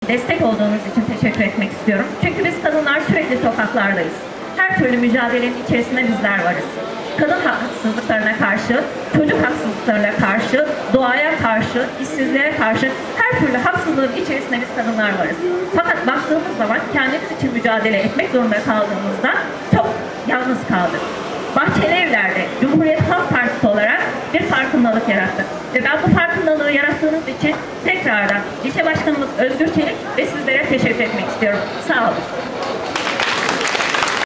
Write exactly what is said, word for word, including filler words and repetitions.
Destek olduğunuz için teşekkür etmek istiyorum. Çünkü biz kadınlar sürekli sokaklardayız. Her türlü mücadelenin içerisinde bizler varız. Kadın haksızlıklarına karşı, çocuk haksızlıklarına karşı, doğaya karşı, işsizliğe karşı her türlü haksızlığın içerisinde biz kadınlar varız. Fakat baktığımız zaman kendimiz için mücadele etmek zorunda kaldığımızda çok yalnız kaldık. Bahçeli Evler'de Cumhuriyet Halk Partisi olarak bir farkındalık yarattık. Ve ben bu farkındalığı yarattığınız için tekrardan ilçe başkanımız Özgür Çelik ve sizlere teşekkür etmek istiyorum. Sağ olun.